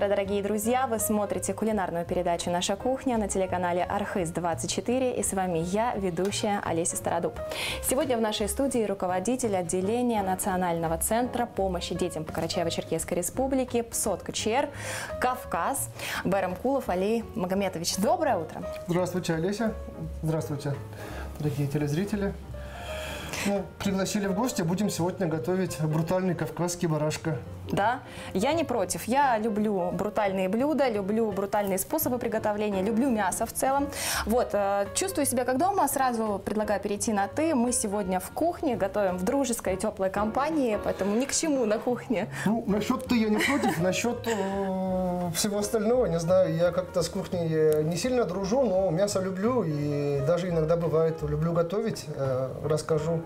дорогие друзья! Вы смотрите кулинарную передачу «Наша кухня» на телеканале Архыз-24. И с вами я, ведущая Олеся Стародуб. Сегодня в нашей студии руководитель отделения Национального центра помощи детям по Карачаево-Черкесской республике ПСОТ-КЧР «Кавказ» Байрамкулов Алий Магометович. Доброе утро! Здравствуйте, Олеся. Здравствуйте, дорогие телезрители. Пригласили в гости, будем сегодня готовить брутальный кавказский барашка. Да, я не против. Я люблю брутальные блюда, люблю брутальные способы приготовления, люблю мясо в целом. Вот, чувствую себя как дома, сразу предлагаю перейти на «ты». Мы сегодня в кухне, готовим в дружеской, теплой компании, поэтому ни к чему на кухне. Ну, насчет «ты» я не против, насчет всего остального, не знаю, я как-то с кухней не сильно дружу, но мясо люблю и даже иногда бывает люблю готовить. Расскажу,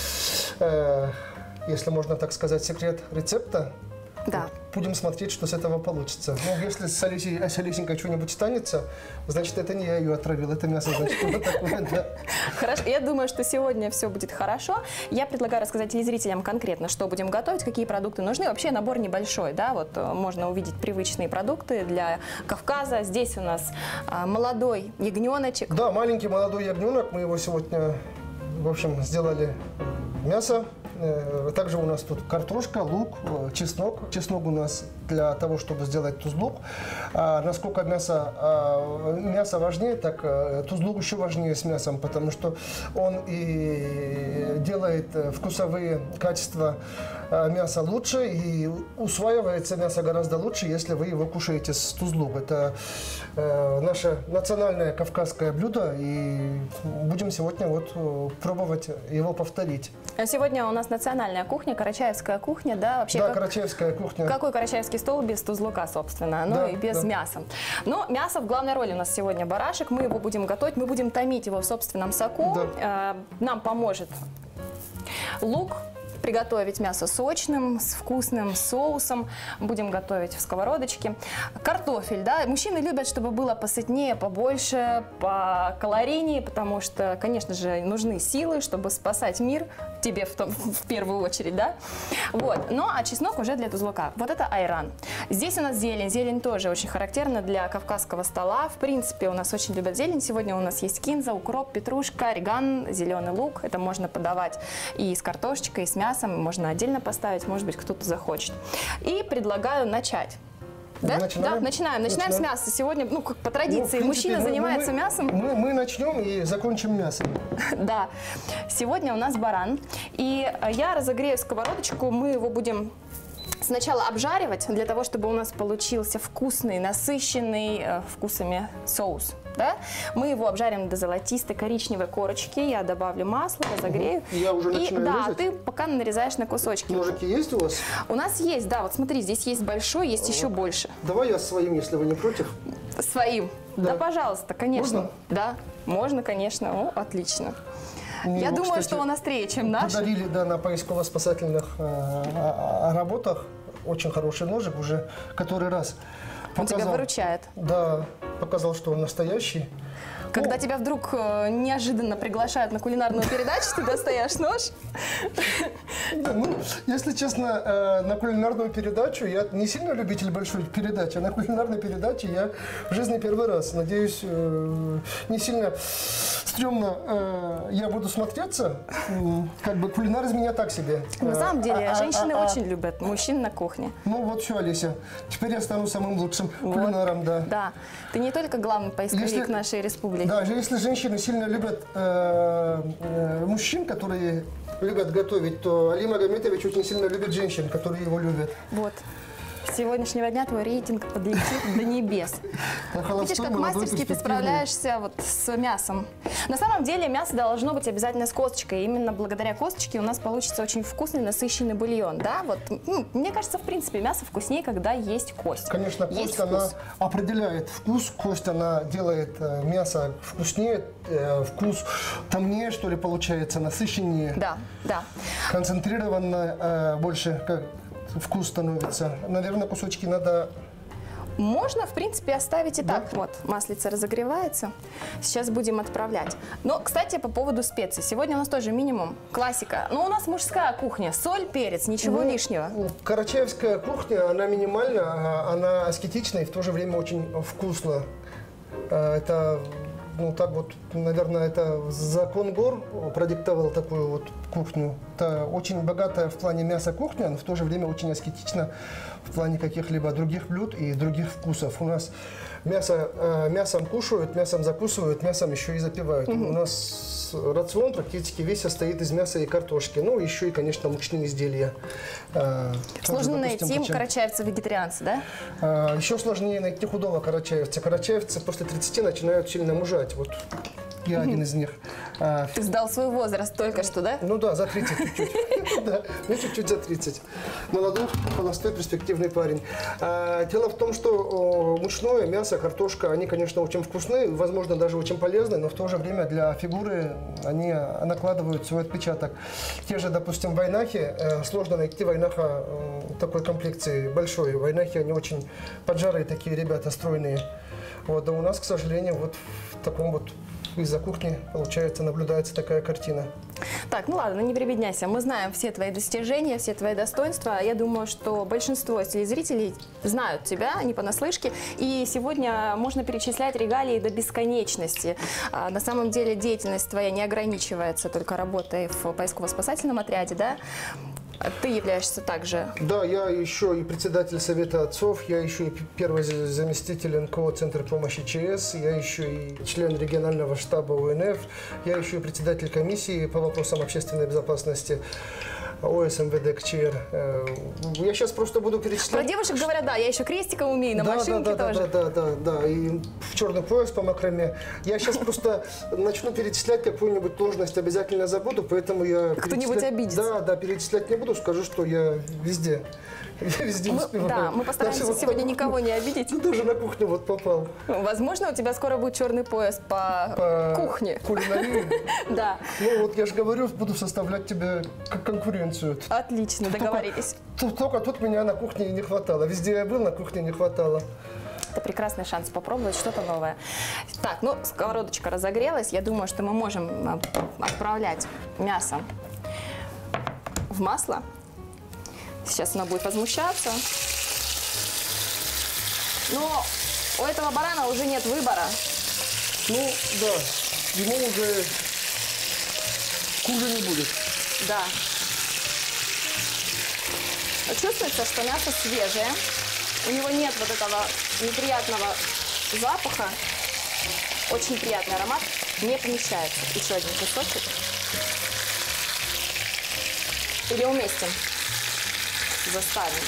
если можно так сказать, секрет рецепта. Да. Будем смотреть, что с этого получится. Ну, если с Олесенькой что-нибудь станется, значит, это не я ее отравил, это мясо, значит, вот такое, да. Хорошо, я думаю, что сегодня все будет хорошо. Я предлагаю рассказать телезрителям конкретно, что будем готовить, какие продукты нужны. Вообще набор небольшой, да, вот можно увидеть привычные продукты для Кавказа. Здесь у нас молодой ягненочек. Да, маленький молодой ягненок, мы его сегодня, в общем, сделали мясо. Также у нас тут картошка, лук, чеснок. Чеснок у нас для того, чтобы сделать тузлук. Насколько мясо важнее, так тузлук еще важнее с мясом, потому что он и делает вкусовые качества мяса лучше, и усваивается мясо гораздо лучше, если вы его кушаете с тузлук. Это наше национальное кавказское блюдо, и будем сегодня вот пробовать его повторить. Сегодня у нас национальная кухня, карачаевская кухня, да? Вообще, да, карачаевская кухня. Какой карачаевский стол без тузлука, собственно, ну да, и без мяса. Но мясо в главной роли у нас сегодня барашек, мы его будем готовить, мы будем томить его в собственном соку. Да. Нам поможет лук. Приготовить мясо сочным, с вкусным соусом. Будем готовить в сковородочке. Картофель, да. Мужчины любят, чтобы было посытнее, побольше, покалорийнее, потому что, конечно же, нужны силы, чтобы спасать мир, тебе в первую очередь, да. Вот. Ну, а чеснок уже для тузлука. Вот это айран. Здесь у нас зелень. Зелень тоже очень характерна для кавказского стола. В принципе, у нас очень любят зелень. Сегодня у нас есть кинза, укроп, петрушка, ореган, зеленый лук. Это можно подавать и с картошечкой, и с мясом. Можно отдельно поставить, может быть, кто-то захочет. И предлагаю начать. Да? Да, начинаем с мяса. Сегодня, ну, как по традиции, мужчина занимается мясом. Мы начнем и закончим мясом. Да. Сегодня у нас баран. И я разогрею сковородочку. Мы его будем сначала обжаривать, для того, чтобы у нас получился вкусный, насыщенный вкусами соус. Да? Мы его обжарим до золотистой коричневой корочки. Я добавлю масло, разогрею. Я уже начинаю резать. Да, ты пока нарезаешь на кусочки. Ножики есть у вас? У нас есть, да. Вот смотри, здесь есть большой, есть еще больше. Давай я своим, если вы не против. Своим? Да, пожалуйста, конечно. Можно? Да, можно, конечно. О, отлично. Я думаю, кстати, что он острее, чем наш. Подарили, да, на поисково-спасательных работах. Очень хороший ножик, уже который раз. Он тебя выручает. Да, показал, что он настоящий. Когда тебя вдруг неожиданно приглашают на кулинарную передачу, ты достаешь нож? Да, ну, если честно, на кулинарную передачу я не сильно любитель большой передачи, а на кулинарной передаче я в жизни первый раз. Надеюсь, не сильно стрёмно я буду смотреться. Как бы кулинар из меня так себе. На самом деле, женщины очень любят мужчин на кухне. Ну вот все, Олеся, теперь я стану самым лучшим кулинаром, да. Да, ты не только главный поисковик нашей республики. Да, если женщины сильно любят мужчин, которые любят готовить, то Алий Магометович очень сильно любит женщин, которые его любят. Вот. С сегодняшнего дня твой рейтинг подлетит до небес. Видишь, как мастерски ты справляешься вот с мясом. На самом деле мясо должно быть обязательно с косточкой. Именно благодаря косточке у нас получится очень вкусный, насыщенный бульон. Да? Вот, ну, мне кажется, в принципе, мясо вкуснее, когда есть кость. Конечно, кость, она определяет вкус. Кость, она делает мясо вкуснее, вкус томнее, что ли, получается, насыщеннее. Да, да. Концентрированно больше вкус становится. Наверное, кусочки надо Можно, в принципе, оставить и так. Вот, маслице разогревается. Сейчас будем отправлять. Но, кстати, по поводу специй. Сегодня у нас тоже минимум классика. Но у нас мужская кухня. Соль, перец, ничего лишнего. Карачаевская кухня, она минимальна, она аскетична и в то же время очень вкусна. Это, ну так вот, наверное, это закон гор продиктовал такую вот кухню. Это очень богатая в плане мяса кухня, но в то же время очень аскетична в плане каких-либо других блюд и других вкусов. У нас мясом кушают, мясом закусывают, мясом еще и запивают. У нас рацион практически весь состоит из мяса и картошки. Ну, еще и, конечно, мучные изделия. Сложно найти карачаевца-вегетарианца, да? Еще сложнее найти худого карачаевца. Карачаевцы после 30 начинают сильно мужать. Вот я один из них. Ты сдал свой возраст только что, да? Ну да, за 30 чуть-чуть. Да, мне чуть-чуть за 30. Молодой, холостой, перспективный парень. Дело в том, что мучное мясо, картошка, они, конечно, очень вкусные, возможно, даже очень полезны, но в то же время для фигуры они накладывают свой отпечаток. Те же, допустим, вайнахи, сложно найти вайнаха такой комплекции большой. Вайнахи, они очень поджарые такие ребята, стройные. Вот, а у нас, к сожалению, вот в таком вот из-за кухни, получается, наблюдается такая картина. Так, ну ладно, не прибедняйся. Мы знаем все твои достижения, все твои достоинства. Я думаю, что большинство телезрителей знают тебя не понаслышке. И сегодня можно перечислять регалии до бесконечности. На самом деле деятельность твоя не ограничивается только работой в поисково-спасательном отряде, да? Ты являешься также... Да, я еще и председатель Совета отцов, я еще и первый заместитель НКО Центра помощи ЧС, я еще и член регионального штаба УНФ, я еще и председатель комиссии по вопросам общественной безопасности ОС МВД КЧР. Я сейчас просто буду перечислять. Про девушек говорят, да, я еще крестиком умею, на машинке тоже. Да, и в черный пояс по макраме. Я сейчас просто начну перечислять какую-нибудь должность, обязательно забуду, поэтому я... Кто-нибудь обидится. Да, перечислять не буду, скажу, что я везде. Я везде успеваю. Да, мы постараемся сегодня никого не обидеть. Ты даже на кухню вот попал. Возможно, у тебя скоро будет черный пояс по кухне. Кулинарии? Да. Ну вот я же говорю, буду составлять тебе конкуренцию. Отлично, договорились. Только тут меня на кухне не хватало. Везде я был, на кухне не хватало. Это прекрасный шанс попробовать что-то новое. Так, ну, сковородочка разогрелась. Я думаю, что мы можем отправлять мясо в масло. Сейчас она будет возмущаться. Но у этого барана уже нет выбора. Ну, да, ему уже хуже не будет. Да. Чувствуется, что мясо свежее. У него нет вот этого неприятного запаха. Очень приятный аромат. Не помещается. Еще один кусочек. Или уместим. Заставим.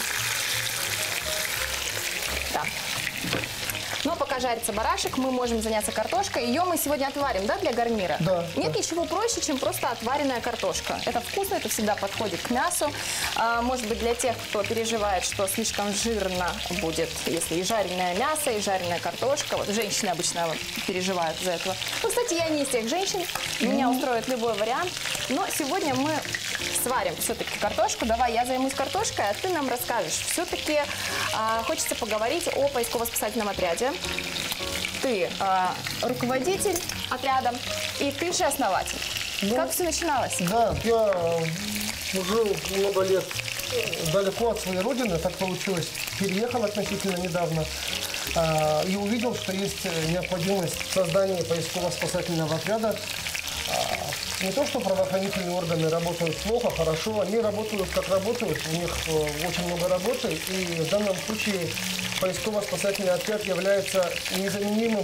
Да. Но пока жарится барашек, мы можем заняться картошкой. Ее мы сегодня отварим, да, для гарнира? Да. Нет ничего проще, чем просто отваренная картошка. Это вкусно, это всегда подходит к мясу. Может быть, для тех, кто переживает, что слишком жирно будет, если и жареное мясо, и жареная картошка. Вот женщины обычно переживают из-за этого. Ну, кстати, я не из тех женщин. Меня устроит любой вариант. Но сегодня мы сварим все-таки картошку. Давай я займусь картошкой, а ты нам расскажешь. Все-таки хочется поговорить о поисково-спасательном отряде. Ты руководитель отряда, и ты же основатель. Ну, как все начиналось? Да, я жил много лет далеко от своей родины, так получилось. Переехал относительно недавно и увидел, что есть необходимость в создании поисково-спасательного отряда. Не то, что правоохранительные органы работают плохо, хорошо, они работают как работают, у них очень много работы, и в данном случае поисково-спасательный отряд является незаменимым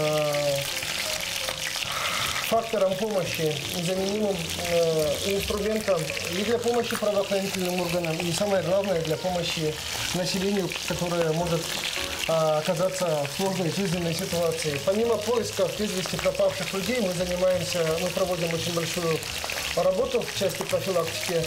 фактором помощи, незаменимым инструментом и для помощи правоохранительным органам, и самое главное, для помощи населению, которое может оказаться в сложной жизненной ситуации. Помимо поиска без вести пропавших людей, мы проводим очень большую работу в части профилактики.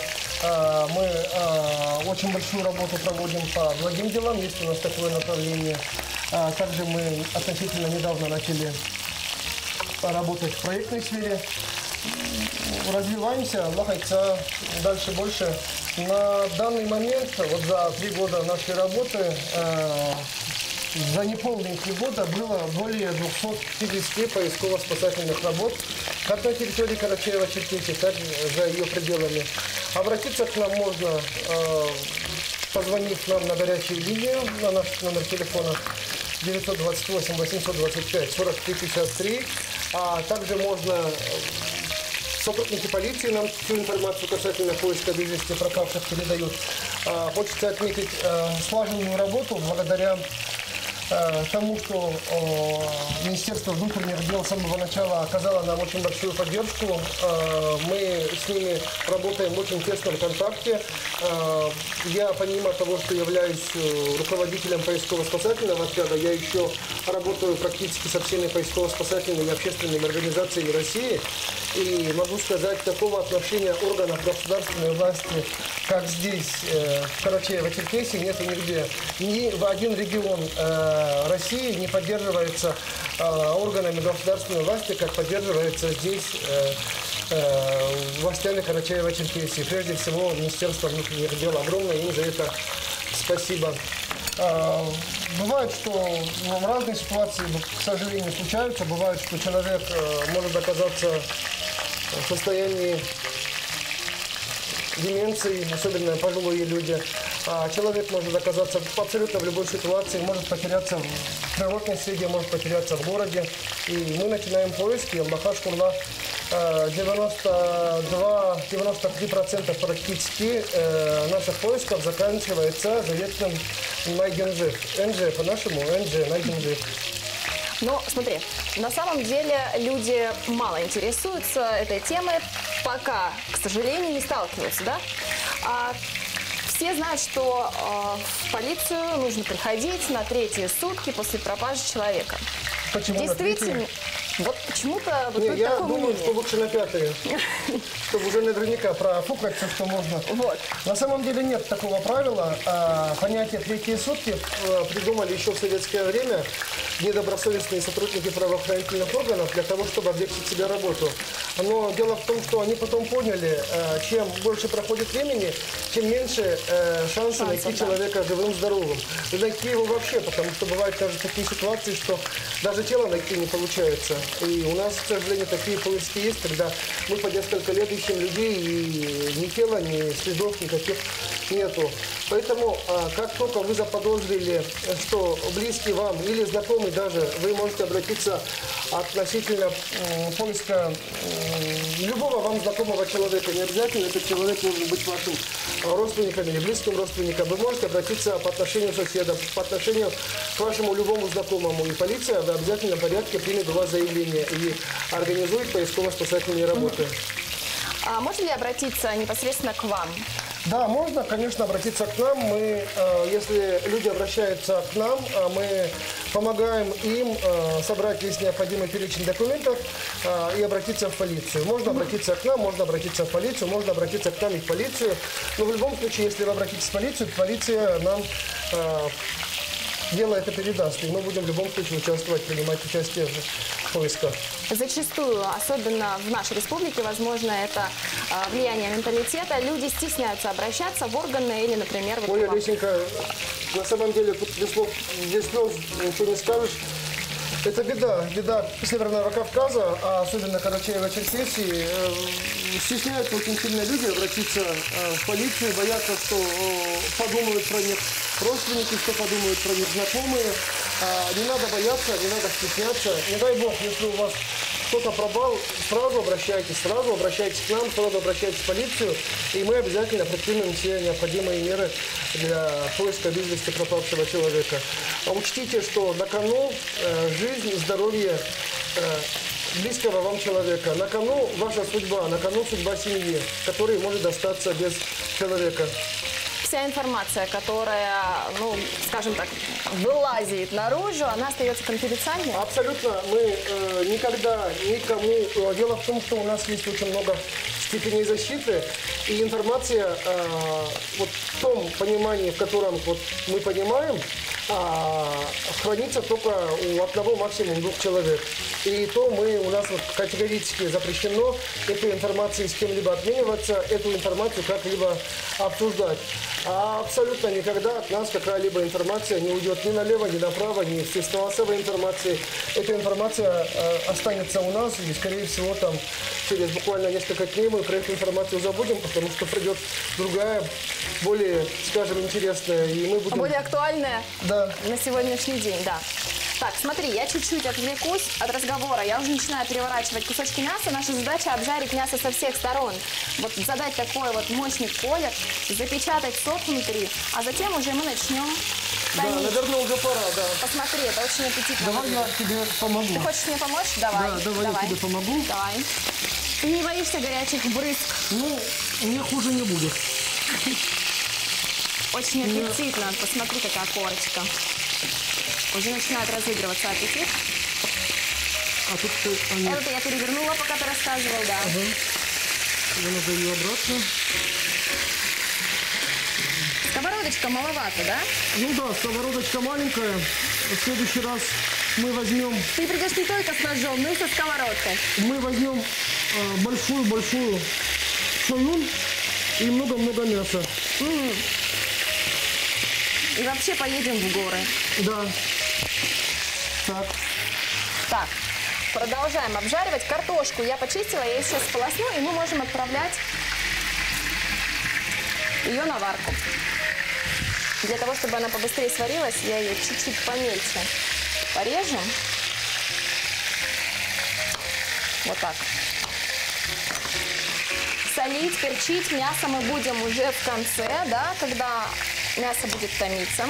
Мы очень большую работу проводим по благим делам, есть у нас такое направление. Также мы относительно недавно начали работать в проектной сфере. Развиваемся, находится дальше больше. На данный момент, вот за 3 года нашей работы, за неполные 3 года было более 250 поисково-спасательных работ как на территории Карачаево-Черкесии, так и за ее пределами. Обратиться к нам можно, позвонив нам на горячую линию, на наш номер телефона 928 825 4353, а также можно... Сотрудники полиции нам всю информацию касательно поиска без вести пропавших передают. Хочется отметить слаженную работу благодаря тому, что Министерство внутренних дел с самого начала оказало нам очень большую поддержку. Мы с ними работаем в очень тесном контакте. Я, помимо того, что являюсь руководителем поисково-спасательного отряда, я еще работаю практически со всеми поисково-спасательными общественными организациями России. И могу сказать, такого отношения органов государственной власти, как здесь, в Карачаево-Черкесии, нет нигде. Ни в один регион России не поддерживается органами государственной власти, как поддерживается здесь властями Карачаево-Черкесии. Прежде всего, Министерство внутренних дел. Огромное им за это спасибо. Бывает, что в разные ситуации, к сожалению, случаются. Бывает, что человек может оказаться в состоянии деменции, особенно пожилые люди. Человек может оказаться абсолютно в любой ситуации, может потеряться в природной среде, может потеряться в городе. И мы начинаем поиски. Аллаха-шкурла, 92-93% практически наших поисков заканчивается заветным найден жив. НЖ по-нашему, НЖ, найден жив. Но смотри, на самом деле люди мало интересуются этой темой, пока, к сожалению, не сталкиваются, да? Все знают, что в полицию нужно приходить на 3-е сутки после пропажи человека. Почему действительно? Вот почему-то вот я такое думаю, мнение. что лучше на 5-е, чтобы уже наверняка профукать все, что можно. Вот. На самом деле нет такого правила. Понятие 3-е сутки придумали еще в советское время недобросовестные сотрудники правоохранительных органов для того, чтобы облегчить себе работу. Но дело в том, что они потом поняли, чем больше проходит времени, тем меньше шансы найти человека живым, здоровым. И найти его вообще, потому что бывают даже такие ситуации, что даже тело найти не получается. И у нас, к сожалению, такие поиски есть, когда мы по несколько лет ищем людей, и ни тела, ни следов никаких нету. Поэтому, как только вы заподозрили, что близкий вам или знакомый даже, вы можете обратиться относительно поиска любого вам знакомого человека. Не обязательно этот человек должен быть вашим родственником или близким родственником. Вы можете обратиться по отношению к соседам, по отношению к вашему любому знакомому. И полиция в обязательном порядке примет у вас заявление и организует поисково-спасательные работы. А можно ли обратиться непосредственно к вам? Да, можно, конечно, обратиться к нам. Мы, если люди обращаются к нам, мы помогаем им собрать весь необходимый перечень документов и обратиться в полицию. Можно обратиться к нам, можно обратиться в полицию, можно обратиться к нам и в полицию. Но в любом случае, если вы обратитесь в полицию, полиция нам дело это передаст. И мы будем в любом случае участвовать, принимать участие в поисках. Зачастую, особенно в нашей республике, возможно, это влияние менталитета. Люди стесняются обращаться в органы или, например... Ой, Лесенька, на самом деле, тут без слов ничего не скажешь. Это беда Северного Кавказа, а особенно Карачаево-Черкесии. Стесняются очень сильно люди обратиться в полицию, боятся, что подумают про них родственники, что подумают про них знакомые. Не надо бояться, не надо стесняться. Не дай бог, если у вас кто-то пропал, сразу обращайтесь к нам, сразу обращайтесь в полицию, и мы обязательно предпримем все необходимые меры для поиска без вести пропавшего человека. Учтите, что на кону жизнь и здоровье близкого вам человека. На кону ваша судьба, на кону судьба семьи, которая может остаться без человека. Вся информация, которая, ну, скажем так, вылазит наружу, она остается конфиденциальной? Абсолютно. Мы никогда никому... Дело в том, что у нас есть очень много степеней защиты, и информация вот в том понимании, в котором вот мы понимаем, хранится только у одного, максимум 2 человек. И то у нас вот категорически запрещено эту информацию с кем-либо обмениваться, эту информацию как-либо обсуждать. А абсолютно никогда от нас какая-либо информация не уйдет ни налево, ни направо, ни в средства массовой информации. Эта информация останется у нас, и, скорее всего, там через буквально несколько дней мы про эту информацию забудем, потому что придет другая, более, скажем, интересная. И мы будем... Более актуальная Да. на сегодняшний день, да. Так, смотри, я чуть-чуть отвлекусь от разговора. Я уже начинаю переворачивать кусочки мяса. Наша задача обжарить мясо со всех сторон. Вот задать такой вот мощный колер, запечатать сок внутри, а затем уже мы начнем томить. Да, наверное, уже пора, да. Посмотри, это очень аппетитно. Давай я тебе помогу. Ты хочешь мне помочь? Давай. Да, давай я тебе помогу. Давай. Ты не боишься горячих брызг? Ну, мне хуже не будет. Очень аппетитно. Посмотри, какая корочка. Уже начинает разыгрываться аппетит. А тут они... Это я перевернула, пока ты рассказывал, да. Ага. Надо ее обратно. Сковородочка маловато, да? Ну да, сковородочка маленькая. В следующий раз мы возьмем... Ты придешь не только с ножом, но и со сковородкой. Мы возьмем большую-большую шалун и много-много мяса. И вообще поедем в горы. Да. Так. Так, продолжаем обжаривать. Картошку я почистила, я ее сейчас сполосну, и мы можем отправлять ее на варку. Для того, чтобы она побыстрее сварилась, я ее чуть-чуть помельче порежем. Вот так. Солить, перчить мясо мы будем уже в конце, да, когда мясо будет томиться.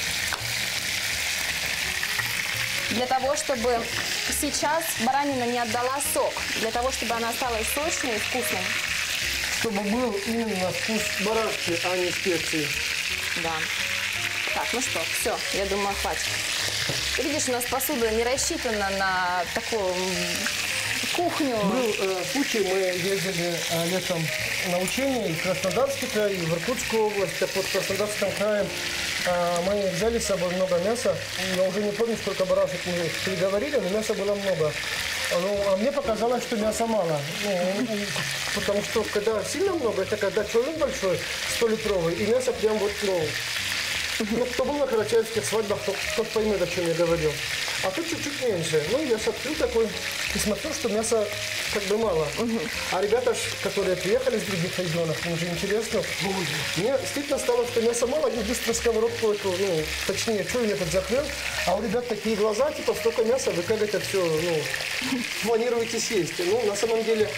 Для того, чтобы сейчас баранина не отдала сок, для того, чтобы она осталась сочной и вкусной. Чтобы был именно вкус барашки, а не специй. Да. Так, ну что, все, я думаю, хватит. Ты видишь, у нас посуда не рассчитана на такую кухню. Был случай, мы ездили летом на учения и в Краснодарский край, и в Иркутскую область. Так вот, в Краснодарском крае мы взяли с собой много мяса. Я уже не помню, сколько барашек мы переговорили, но мяса было много. Ну, а мне показалось, что мяса мало. Ну, потому что когда сильно много, это когда человек большой, 100-литровый, и мясо прям вот, ну, кто был на карачаевских свадьбах, тот поймет, о чем я говорил. А тут чуть-чуть меньше. Ну, я смотрю такой и смотрю, что мяса как бы мало. А ребята, которые приехали с других регионов, им уже интересно. Мне стыдно стало, что мяса мало, они быстро сковородку эту, ну, точнее, чуйник этот закрыл. А у ребят такие глаза, типа, столько мяса, вы как это все, ну, планируете съесть. Ну, на самом деле,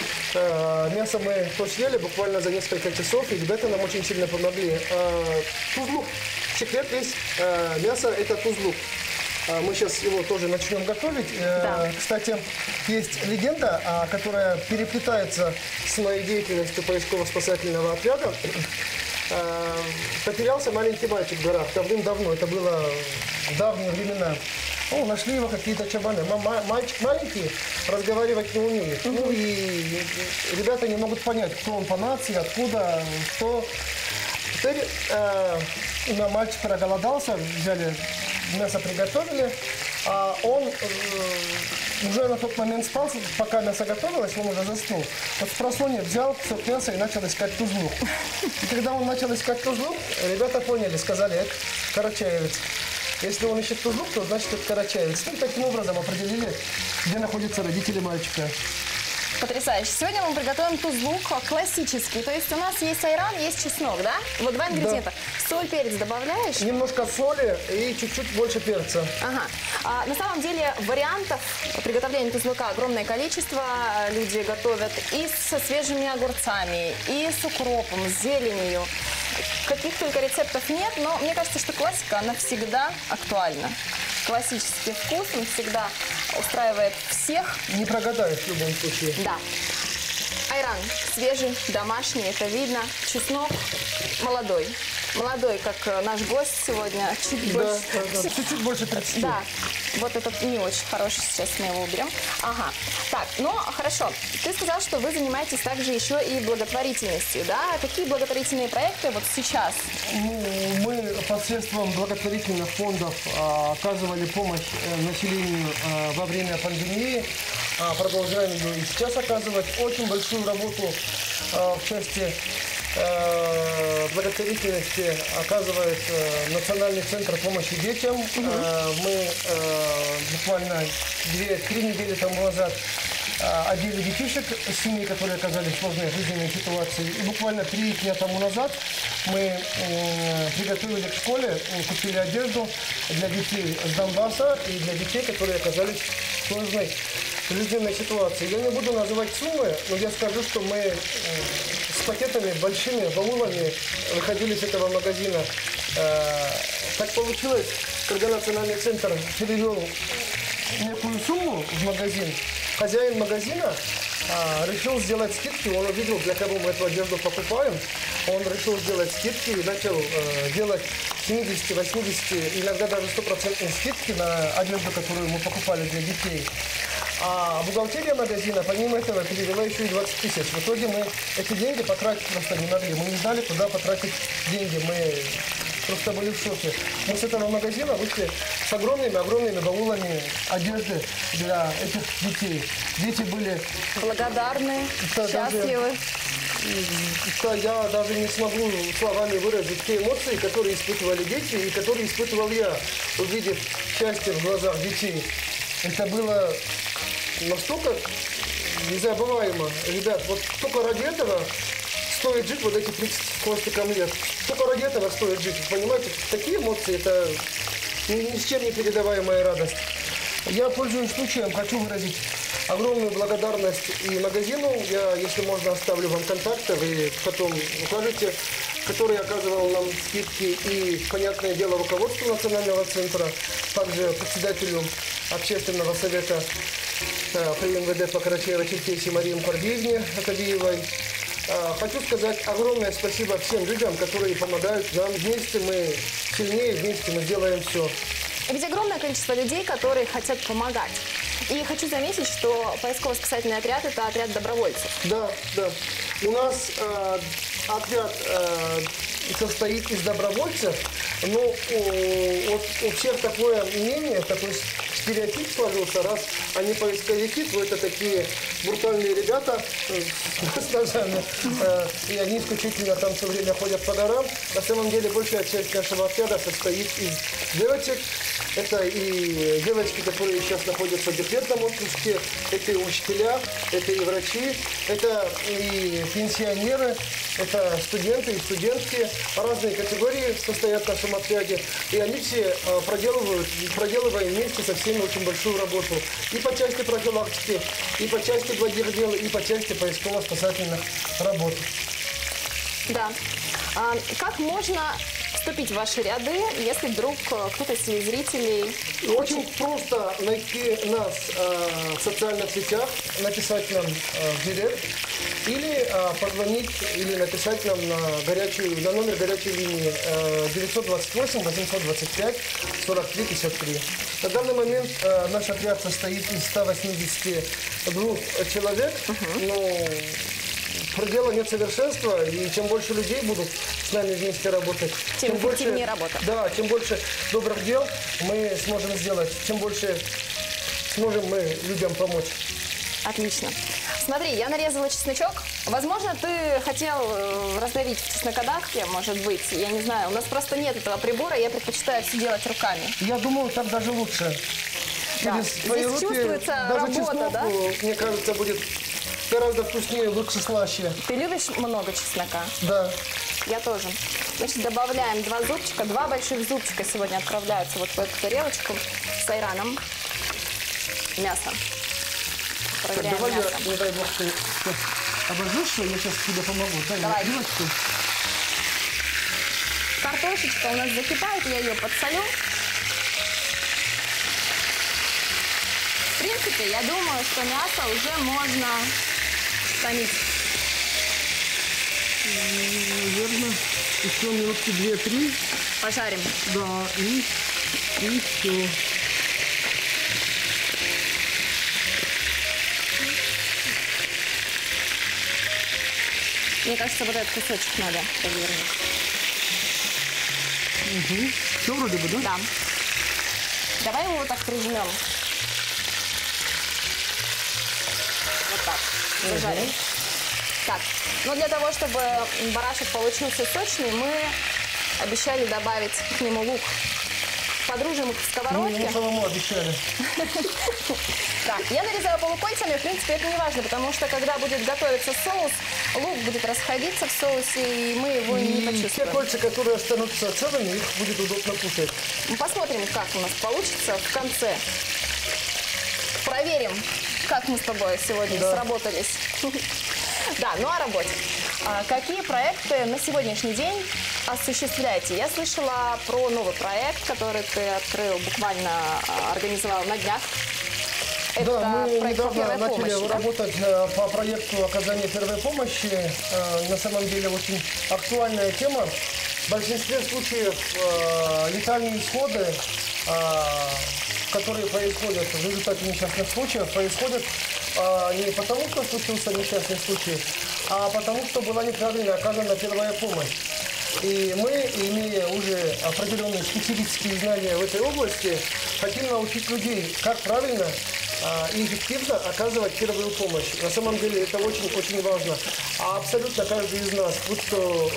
мясо мы то съели буквально за несколько часов, и ребята нам очень сильно помогли. Тузлук. Секрет весь мясо – это тузлук. Мы сейчас его тоже начнем готовить. Да. Кстати, есть легенда, которая переплетается с моей деятельностью поисково-спасательного отряда. Потерялся маленький мальчик в горах давным-давно. Это было в давние времена. Ну, нашли его какие-то чабаны. Мальчик маленький, разговаривать не умеет. Ну и ребята не могут понять, кто он по нации, откуда, что. Теперь мальчик проголодался, взяли мясо, приготовили, а он уже на тот момент спал, пока мясо готовилось, он уже заснул. Вот в просонье взял кусок мяса и начал искать тузлук. И когда он начал искать тузлук, ребята поняли, сказали, это карачаевец. Если он ищет тузлук, то значит это карачаевец. Ну, таким образом определили, где находятся родители мальчика. Потрясающе. Сегодня мы приготовим тузлук классический. То есть у нас есть айран, есть чеснок, да? Вот два ингредиента. Да. Соль, перец добавляешь? Немножко соли и чуть-чуть больше перца. Ага. На самом деле вариантов приготовления тузлука огромное количество. Люди готовят и со свежими огурцами, и с укропом, с зеленью. Каких только рецептов нет, но мне кажется, что классика, она всегда актуальна. Классический вкус, он всегда устраивает всех. Не прогадаешь в любом случае. Да. Айран свежий, домашний, это видно. Чеснок молодой. молодой, как наш гость сегодня, чуть больше. Да, чуть-чуть больше 30. Да, вот этот не очень хороший, сейчас мы его уберем. Ага, так, ну хорошо. Ты сказал, что вы занимаетесь также еще и благотворительностью, да? Какие благотворительные проекты вот сейчас? Ну, мы посредством благотворительных фондов оказывали помощь населению во время пандемии, продолжаем ее и сейчас оказывать. Очень большую работу в части благотворительности оказывает Национальный центр помощи детям. Мы буквально 2-3 недели тому назад одели детишек с семей, которые оказались в сложной жизненной ситуации. И буквально 3 дня тому назад мы приготовили к школе, купили одежду для детей с Донбасса и для детей, которые оказались в сложной жизненной ситуации. Я не буду называть суммы, но я скажу, что мы с пакетами, большими баулами выходили с этого магазина. Так получилось, когда Национальный центр перевел некую сумму в магазин, хозяин магазина решил сделать скидки. Он увидел, для кого мы эту одежду покупаем. Он решил сделать скидки и начал делать 70, 80, иногда даже 100% скидки на одежду, которую мы покупали для детей. А бухгалтерия магазина, помимо этого, перевела еще и 20 тысяч. В итоге мы эти деньги потратить просто не могли. Мы не знали, куда потратить деньги. Мы просто были в шоке. Мы с этого магазина вышли с огромными баулами одежды для этих детей. Дети были благодарны, счастливы. Я даже не смогу словами выразить те эмоции, которые испытывали дети и которые испытывал я, увидев счастье в глазах детей. Это было настолько незабываемо. Ребят, вот только ради этого стоит жить вот эти 30 с хвостиком лет. Только ради этого стоит жить. Понимаете, такие эмоции, это ни с чем не передаваемая радость. Я, пользуясь случаем, хочу выразить огромную благодарность и магазину. Я, если можно, оставлю вам контакты, вы потом укажете, который оказывал нам скидки, и, понятное дело, руководству Национального центра, также председателю общественного совета при МВД по Карачаево-Черкесии Марии Мухардиевне Акадиевой. Хочу сказать огромное спасибо всем людям, которые помогают нам. Вместе мы сильнее, вместе мы сделаем все. Ведь огромное количество людей, которые хотят помогать. И хочу заметить, что поисково-спасательный отряд – это отряд добровольцев. Да, да. У нас отряд состоит из добровольцев, но у всех такое мнение, такой стереотип сложился, раз они поисковики, то это такие брутальные ребята с ножами, и они исключительно там все время ходят по горам. На самом деле большая часть нашего отряда состоит из девочек. Это и девочки, которые сейчас находятся в декретном отпуске, это и учителя, это и врачи, это и пенсионеры, это студенты и студентки. Разные категории состоят в нашем отряде. И они все проделываем вместе со всеми очень большую работу. И по части профилактики, и по части благодела, и по части поисково-спасательных работ. Да. Как можно вступить в ваши ряды, если вдруг кто-то из телезрителей... Очень просто найти нас в социальных сетях, написать нам в директ, или позвонить, или написать нам на номер горячей линии 928-825-43-53. На данный момент наш отряд состоит из 182 человек, но предела нет совершенства, и чем больше людей будут с нами вместе работать, тем эффективнее работа. Да, чем больше добрых дел мы сможем сделать, тем больше сможем мы людям помочь. Отлично. Смотри, я нарезала чесночок. Возможно, ты хотел раздавить в чеснокодавке, может быть. Я не знаю, у нас просто нет этого прибора, я предпочитаю все делать руками. Я думаю, так даже лучше. Да. Здесь руки, чувствуется даже работа, чеснок, да? Мне кажется, будет гораздо вкуснее, лучше, слаще. Ты любишь много чеснока? Да. Я тоже. Значит, добавляем 2 зубчика. 2 больших зубчика сегодня отправляются вот в эту тарелочку с айраном. Мясо. Проверяем так, давай мясо. я, не дай бог, ты обожжешься, я сейчас тебе помогу. Давай. Вилочку. Картошечка у нас закипает, я ее подсолю. В принципе, я думаю, что мясо уже можно томить. Наверное, еще минутки 2-3. Пожарим. Да, и все. Мне кажется, вот этот кусочек надо повернуть. Угу. Все вроде бы, да? Да. Давай его вот так прижмем. Вот так. Зажарим. Так, ну для того, чтобы барашек получился сочный, мы обещали добавить к нему лук. Подружим их в сковородке. Мы самому обещали. Так, я нарезаю полукольцами, в принципе, это не важно, потому что когда будет готовиться соус, лук будет расходиться в соусе, и мы его не Те почувствуем. кольца, которые останутся целыми, их будет удобно кушать. Мы посмотрим, как у нас получится в конце. Проверим, как мы с тобой сегодня сработались. Да, ну о работе. Какие проекты на сегодняшний день осуществляете? Я слышала про новый проект, который ты открыл, буквально организовал на днях. Да, мы проект по недавно первой начали помощи, да? работать по проекту оказания первой помощи. На самом деле очень актуальная тема. В большинстве случаев летальные исходы, которые происходят в результате несчастных случаев, происходят не потому, что случился несчастный случай, а потому, что была неправильно оказана первая помощь. И мы, имея уже определенные специфические знания в этой области, хотим научить людей, как правильно и эффективно оказывать первую помощь. На самом деле это очень-очень важно. А абсолютно каждый из нас, будь то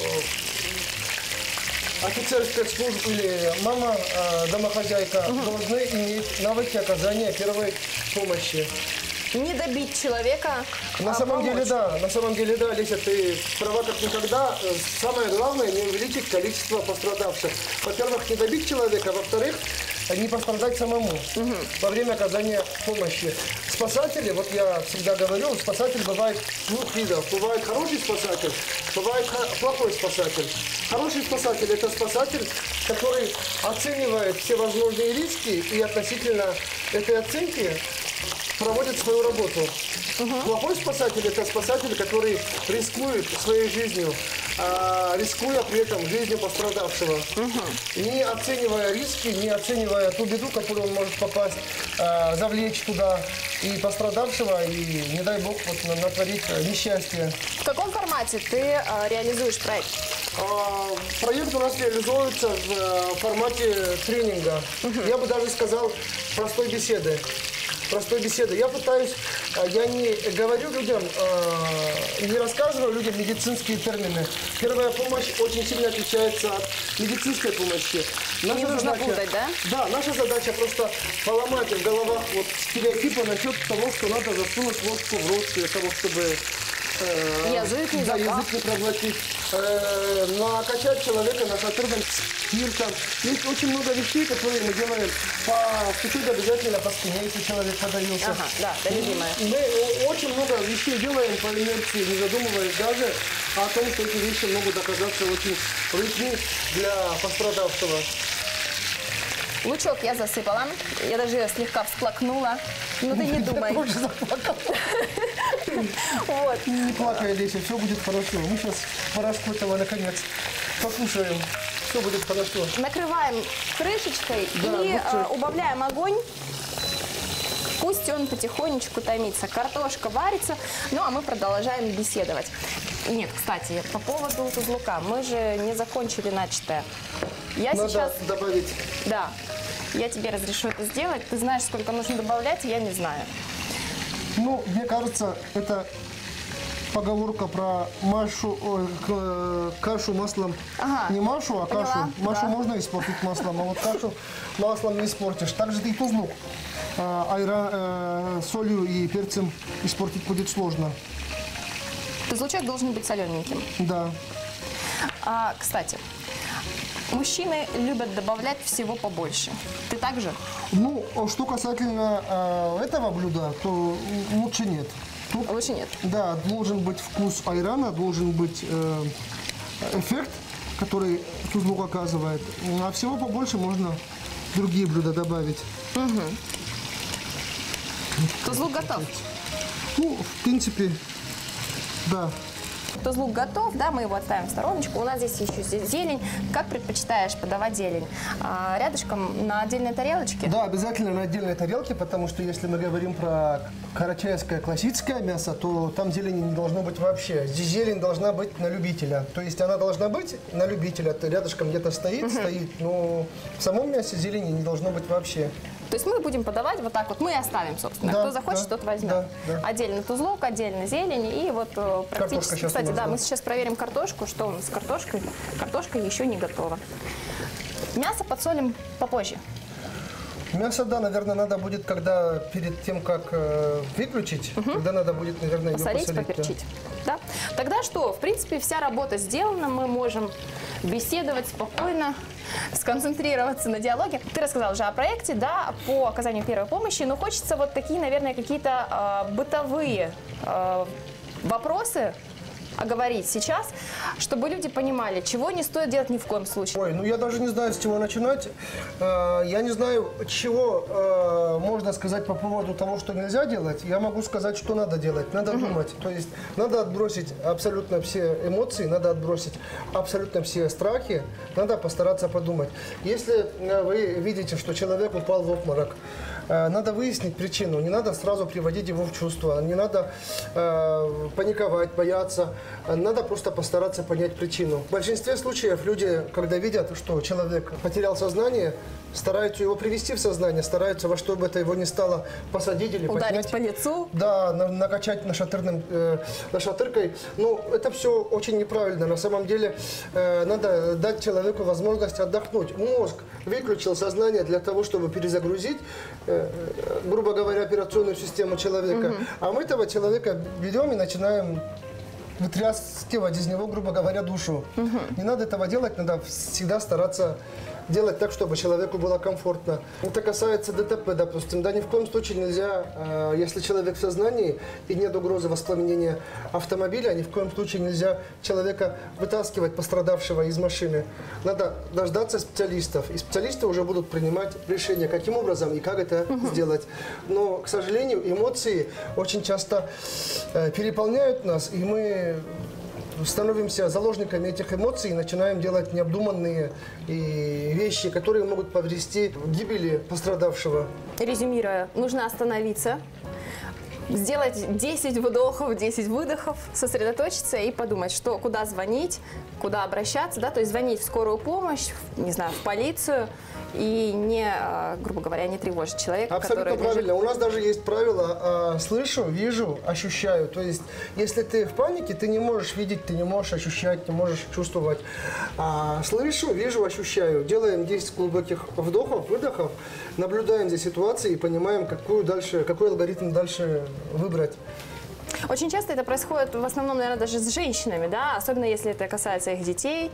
офицер спецслужб или мама, домохозяйка, должны иметь навыки оказания первой помощи. Не добить человека, На самом деле, да, Леся, ты права как никогда. Самое главное, не увеличить количество пострадавших. Во-первых, не добить человека, во-вторых, не пострадать самому во время оказания помощи. Спасатели, вот я всегда говорю, спасатель бывает двух видов. Бывает хороший спасатель, бывает плохой спасатель. Хороший спасатель – это спасатель, который оценивает все возможные риски и относительно этой оценки проводит свою работу. Плохой спасатель – это спасатель, который рискует своей жизнью, рискуя при этом жизнью пострадавшего. Не оценивая риски, не оценивая ту беду, которую он может попасть, завлечь туда и пострадавшего, и, не дай бог, вот, натворить несчастье. В каком формате ты реализуешь проект? Проект у нас реализуется в формате тренинга. Я бы даже сказал, простой беседы. Я пытаюсь, я не говорю людям, не рассказываю людям медицинские термины. Первая помощь очень сильно отличается от медицинской помощи. Не нужно путать, да? Да, наша задача просто поломать в головах вот стереотипы насчет того, что надо засунуть ложку в рот для того, чтобы язык не язык не проглотить, накачать человека на котором спиртом. Есть очень много вещей, которые мы делаем чуть-чуть обязательно по спине, если человек подавился. Ага, да, это любимое. Мы очень много вещей делаем по инерции, не задумываясь даже о том, что эти вещи могут оказаться очень вредны для пострадавшего. Лучок я засыпала, я даже слегка всплакнула, но ты не думай. Тоже заплакал. Вот. Не плакай, Леся, все будет хорошо. Мы сейчас порошку этого наконец покушаем. Все будет хорошо. Накрываем крышечкой и убавляем огонь. Пусть он потихонечку томится. Картошка варится, ну а мы продолжаем беседовать. Нет, кстати, по поводу тузлука. Мы же не закончили начатое. Я Надо сейчас... добавить. Да, я тебе разрешу это сделать. Ты знаешь, сколько нужно добавлять, я не знаю. Ну, мне кажется, это поговорка про кашу маслом. Ага, не Машу, а поняла, кашу. Машу да. можно испортить маслом, а вот кашу маслом не испортишь. Также и тузлук. Солью и перцем испортить будет сложно. Тузлучок должен быть солененьким. Да. Кстати, мужчины любят добавлять всего побольше. Ты так же? Ну, что касательно этого блюда, то лучше нет. Тут, Лучше нет. да, должен быть вкус айрана, должен быть эффект, который тузлук оказывает. А всего побольше можно другие блюда добавить. Тузлук готов. Ну, в принципе, да. Тузлук готов, да, мы его отставим в стороночку. У нас здесь еще зелень. Как предпочитаешь подавать зелень? Рядышком на отдельной тарелочке? Да, обязательно на отдельной тарелке, потому что если мы говорим про карачаевское классическое мясо, то там зелени не должно быть вообще. Здесь зелень должна быть на любителя. То есть она должна быть на любителя. Рядышком где-то стоит, но в самом мясе зелени не должно быть вообще. То есть мы будем подавать вот так вот, мы оставим, собственно. Да, кто захочет, тот возьмет. Да. Отдельно тузлук, отдельно зелень. И вот практически, кстати, да, мы сейчас проверим картошку. Что у нас с картошкой? Картошка еще не готова. Мясо подсолим попозже. Мясо, да, наверное, надо будет, когда перед тем, как выключить, тогда надо будет, наверное, посолить, ее посолить. поперчить. Да. Тогда что? В принципе, вся работа сделана. Мы можем беседовать спокойно, сконцентрироваться на диалоге. Ты рассказал уже о проекте, да, по оказанию первой помощи, но хочется вот такие, наверное, какие-то бытовые вопросы оговорить сейчас, чтобы люди понимали, чего не стоит делать ни в коем случае. Ой, ну я даже не знаю, с чего начинать. Я не знаю, чего можно сказать по поводу того, что нельзя делать. Я могу сказать, что надо делать. Надо думать. То есть надо отбросить абсолютно все эмоции, надо отбросить абсолютно все страхи, надо постараться подумать. Если вы видите, что человек упал в обморок, надо выяснить причину, не надо сразу приводить его в чувство, не надо паниковать, бояться, надо просто постараться понять причину. В большинстве случаев люди, когда видят, что человек потерял сознание, стараются его привести в сознание, стараются во что бы это его ни стало посадить или ударить поднять. по лицу. Да, накачать нашатыркой. Ну, это все очень неправильно. На самом деле надо дать человеку возможность отдохнуть. Мозг выключил сознание для того, чтобы перезагрузить, грубо говоря, операционную систему человека. А мы этого человека берем и начинаем вытряскивать из него, грубо говоря, душу. Не надо этого делать, надо всегда стараться делать так, чтобы человеку было комфортно. Это касается ДТП, допустим. Да, ни в коем случае нельзя, если человек в сознании и нет угрозы воспламенения автомобиля, ни в коем случае нельзя человека вытаскивать, пострадавшего, из машины. Надо дождаться специалистов, и специалисты уже будут принимать решение, каким образом и как это сделать. Но, к сожалению, эмоции очень часто переполняют нас, и мы становимся заложниками этих эмоций и начинаем делать необдуманные вещи, которые могут повести гибели пострадавшего. Резюмируя, нужно остановиться, сделать 10 вдохов, 10 выдохов, сосредоточиться и подумать, что, куда звонить, куда обращаться, да, то есть звонить в скорую помощь, не знаю, в полицию и не, грубо говоря, не тревожить человека, Абсолютно который правильно. лежит. У нас даже есть правило «слышу, вижу, ощущаю». То есть, если ты в панике, ты не можешь видеть, ты не можешь ощущать, не можешь чувствовать. Слышу, вижу, ощущаю. Делаем 10 глубоких вдохов, выдохов, наблюдаем за ситуацией и понимаем, какой алгоритм дальше выбрать. Очень часто это происходит в основном, наверное, даже с женщинами, да, особенно если это касается их детей,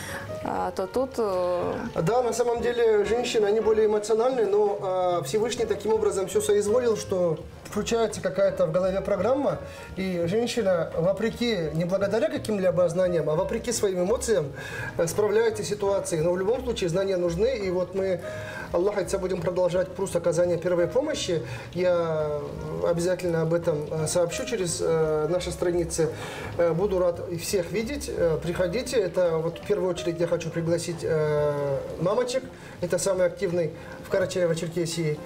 то тут... Да, на самом деле женщины, они более эмоциональные, но Всевышний таким образом все соизволил, что включается какая-то в голове программа, и женщина, вопреки, не благодаря каким-либо знаниям, а вопреки своим эмоциям, справляется с ситуацией. Но в любом случае знания нужны, и вот мы, Аллах, будем продолжать курс оказания первой помощи. Я обязательно об этом сообщу через наши страницы. Буду рад всех видеть. Приходите. Это вот в первую очередь я хочу пригласить мамочек. Это самый активный в Карачаево-Черкесии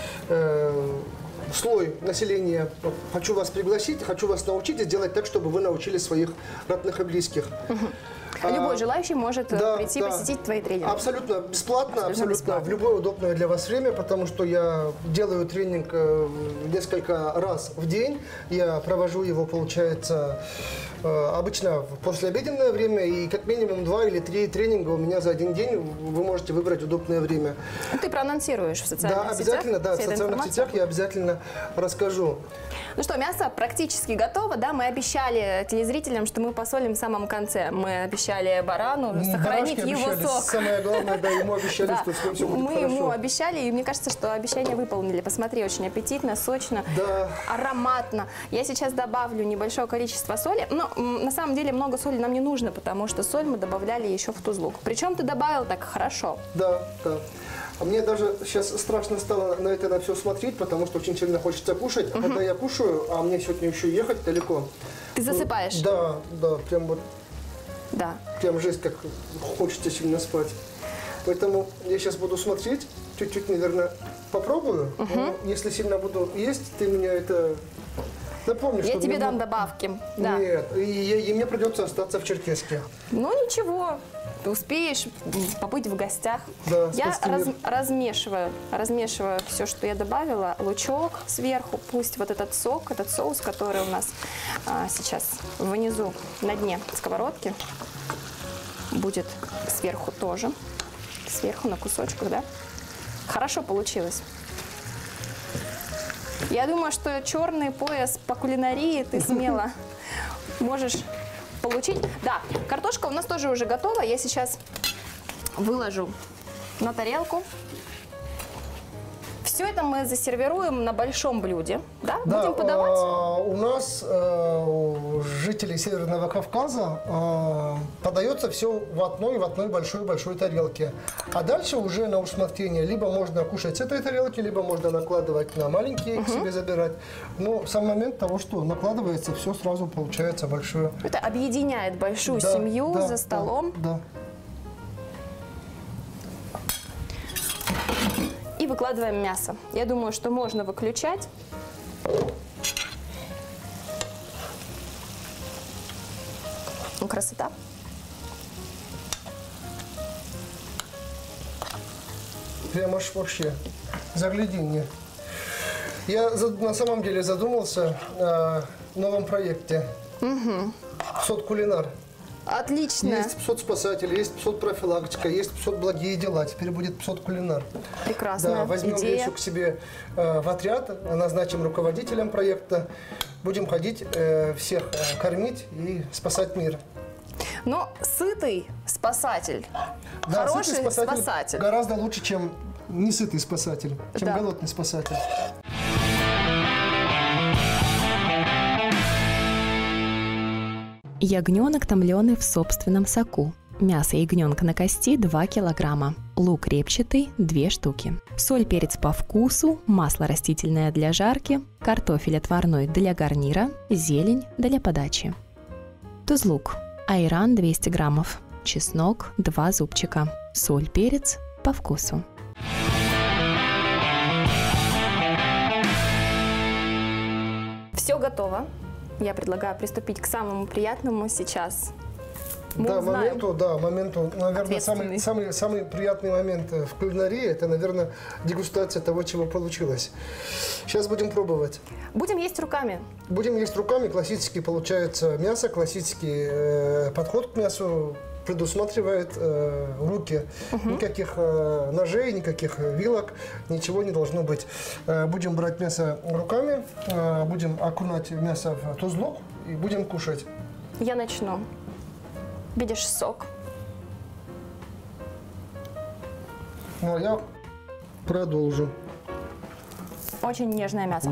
слой населения. Хочу вас пригласить, хочу вас научить и сделать так, чтобы вы научили своих родных и близких. Любой желающий может прийти посетить твои тренинги. Абсолютно бесплатно, абсолютно в любое удобное для вас время, потому что я делаю тренинг несколько раз в день. Я провожу его, получается, обычно в послеобеденное время, и как минимум 2 или 3 тренинга у меня за один день. Вы можете выбрать удобное время. Ты проанонсируешь в социальных сетях? Да, обязательно, да, в социальных сетях я обязательно расскажу. Ну что, мясо практически готово, да, мы обещали телезрителям, что мы посолим в самом конце. Мы обещали барану сохранить его сок. Самое главное, да, ему обещали, да. что с ним все будет мы хорошо. ему обещали, и мне кажется, что обещание выполнили. Посмотри, очень аппетитно, сочно, да. ароматно. Я сейчас добавлю небольшое количество соли, но на самом деле много соли нам не нужно, потому что соль мы добавляли еще в тузлук. Причем ты добавил так хорошо. Да, да. А мне даже сейчас страшно стало на это все смотреть, потому что очень сильно хочется кушать. А когда я кушаю, а мне сегодня еще ехать далеко, Ты засыпаешь? Да, да, прям вот. Да. Прям жесть, как хочется сильно спать. Поэтому я сейчас буду смотреть, чуть-чуть, наверное, попробую. Но если сильно буду есть, ты меня это напомни, Я что тебе мне дам добавки. Да. Нет, и мне придется остаться в Черкесске. Ну ничего, ты успеешь побыть в гостях. Да, я спасти мир. размешиваю все, что я добавила. Лучок сверху, пусть вот этот сок, этот соус, который у нас сейчас внизу на дне сковородки, будет сверху тоже. Сверху на кусочках, да? Хорошо получилось. Я думаю, что черный пояс по кулинарии ты смело можешь получить. Да, картошка у нас тоже уже готова. Я сейчас выложу на тарелку. Все это мы засервируем на большом блюде. Да? Да, Будем подавать. У нас, жителей Северного Кавказа, подается все в одной большой тарелке. А дальше уже на усмотрение. Либо можно кушать с этой тарелки, либо можно накладывать на маленькие, к себе забирать. Но сам момент того, что накладывается, все сразу получается большое. Это объединяет большую Да, семью да, за столом. Да. И выкладываем мясо. Я думаю, что можно выключать. Ну, красота. Прям аж вообще загляденье. Я на самом деле задумался о новом проекте. Соцкулинар. Отлично. Есть соцспасатель, есть соцпрофилактика, есть соцблагие дела. Теперь будет соцкулинар. Прекрасная Да, возьмем идея. Лесю к себе в отряд, назначим руководителем проекта. Будем ходить, всех кормить и спасать мир. Но сытый спасатель, Да, хороший сытый спасатель. гораздо лучше, чем несытый спасатель, чем Да. голодный спасатель. Ягненок, томленый в собственном соку. Мясо ягненка на кости 2 килограмма. Лук репчатый 2 штуки. Соль, перец по вкусу, масло растительное для жарки, картофель отварной для гарнира, зелень для подачи. Тузлук, айран 200 граммов, чеснок 2 зубчика, соль, перец по вкусу. Все готово. Я предлагаю приступить к самому приятному сейчас. Мы Да, узнаем. моменту, наверное, Ответственный. самый приятный момент в кулинарии, это, наверное, дегустация того, чего получилось. Сейчас будем пробовать. Будем есть руками. Будем есть руками, классический получается мясо, классический подход к мясу предусматривает руки. Никаких ножей, никаких вилок, ничего не должно быть. Будем брать мясо руками, будем окунать мясо в тузлук и будем кушать. Я начну. Видишь сок? Ну, а я продолжу. Очень нежное мясо.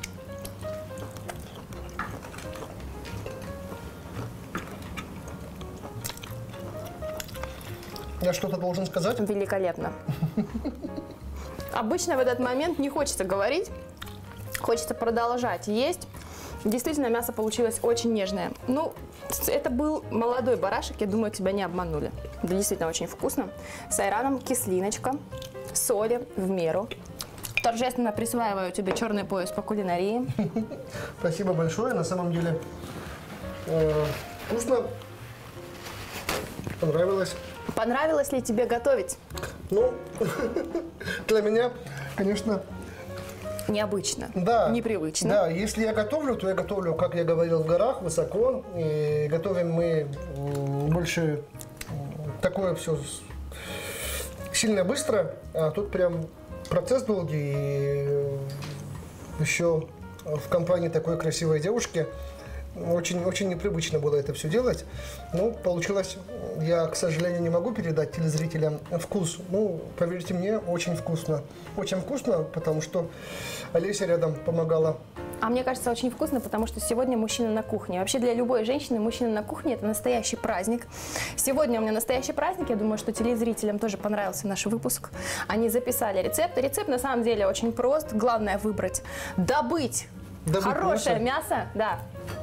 Я что-то должен сказать? Великолепно. Обычно в этот момент не хочется говорить, хочется продолжать есть. Действительно, мясо получилось очень нежное. Ну, это был молодой барашек, я думаю, тебя не обманули. Это действительно очень вкусно. С айраном кислиночка, соли в меру. Торжественно присваиваю тебе черный пояс по кулинарии. Спасибо большое. На самом деле вкусно. Понравилось. Понравилось ли тебе готовить? Ну, для меня, конечно, Необычно, да. непривычно. Да, если я готовлю, то я готовлю, как я говорил, в горах, высоко. И готовим мы больше такое все сильно быстро. А тут прям процесс долгий. И еще в компании такой красивой девушки очень непривычно было это все делать. Ну, получилось, я, к сожалению, не могу передать телезрителям вкус. Ну, поверьте мне, очень вкусно. Очень вкусно, потому что Олеся рядом помогала. А мне кажется, очень вкусно, потому что сегодня мужчина на кухне. Вообще для любой женщины мужчина на кухне – это настоящий праздник. Сегодня у меня настоящий праздник. Я думаю, что телезрителям тоже понравился наш выпуск. Они записали рецепт. Рецепт на самом деле очень прост. Главное выбрать, добыть хорошее мясо, да,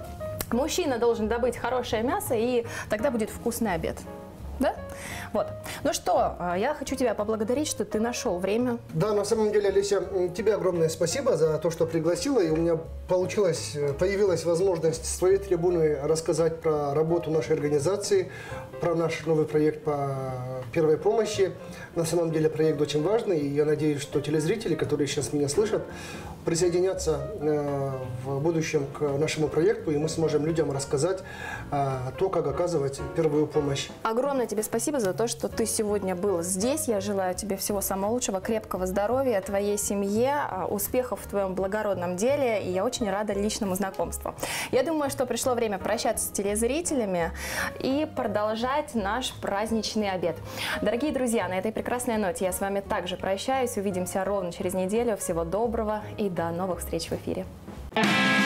Мужчина должен добыть хорошее мясо, и тогда будет вкусный обед. Да? Вот. Ну что, я хочу тебя поблагодарить, что ты нашел время. Да, на самом деле, Олеся, тебе огромное спасибо за то, что пригласила, и у меня появилась возможность с твоей трибуны рассказать про работу нашей организации, про наш новый проект по первой помощи. На самом деле проект очень важный, и я надеюсь, что телезрители, которые сейчас меня слышат, присоединятся в будущем к нашему проекту, и мы сможем людям рассказать то, как оказывать первую помощь. Огромное тебе спасибо за то, что ты сегодня был здесь. Я желаю тебе всего самого лучшего, крепкого здоровья, твоей семье, успехов в твоем благородном деле, и я очень рада личному знакомству. Я думаю, что пришло время прощаться с телезрителями и продолжать наш праздничный обед. Дорогие друзья, на этой прекрасной ноте я с вами также прощаюсь. Увидимся ровно через неделю. Всего доброго и до новых встреч в эфире.